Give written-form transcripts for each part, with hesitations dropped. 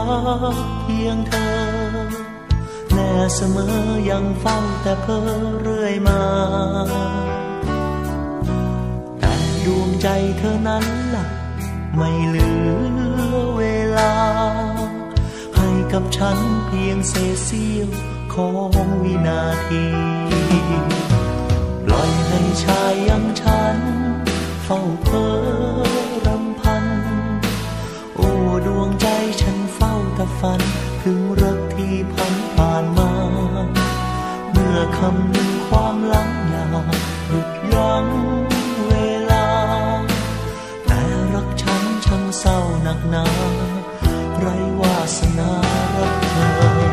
เพียงเธอแน่เสมอยังเฝ้าแต่เพ้อเรื่อยมาแต่ดวงใจเธอนั้นล่ะไม่เหลือเวลาให้กับฉันเพียงเศษเสี้ยวของวินาทีปล่อยให้ชายอย่างฉันเฝ้าเพ้อรำพันโอ้ดวงใจฉันเฝ้าแต่ฝันถึงรักที่ผ่านมาเมื่อคำหนึ่งความหลังอยากหยุดยั้งเวลาแต่รักฉันช่างเศร้าหนักหนาไร้วาสนารักเธอ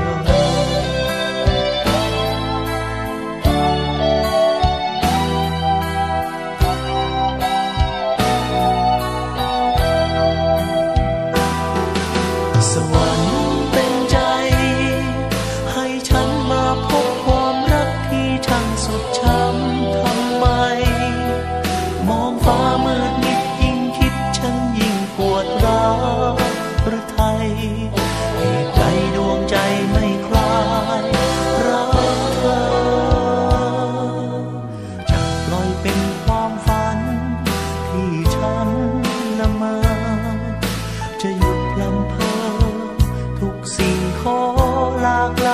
สวรรค์เป็นใจให้ฉันมาพบความรักที่ช่างสุดช้ำทำไมมองฟ้ามืดมิดยิ่งคิดฉันยิ่งปวดร้าวหรือไทยเหตุใดดวงใจไม่คลายรักเธอจะปล่อยเป็นความฝันที่ฉันละเมอจะหยุดลำเพ้อทุกสิ่งขอหลากไกล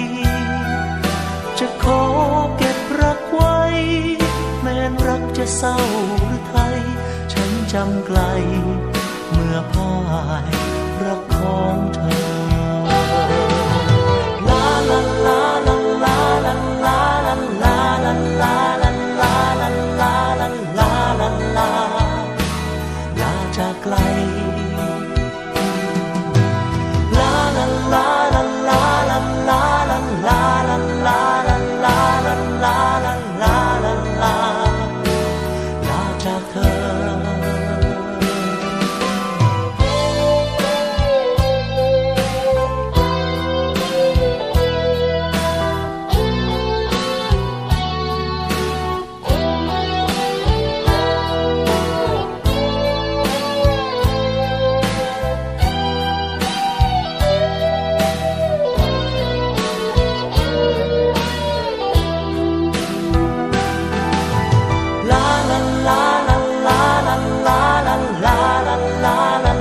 จะขอเก็บรักไว้แม้นรักจะเศร้าหรือไทยฉันจำไกลเมื่อพ่ายรักของเธอลาลาลาลาลาลาลาลาลาลาลาลาลาลาลาลาลาลาลาจากไกลลาลาลาลาลาลาลาลาลาลาลาลาลาลาลาลาลาลาลาจากเธอla la la la la la la la la la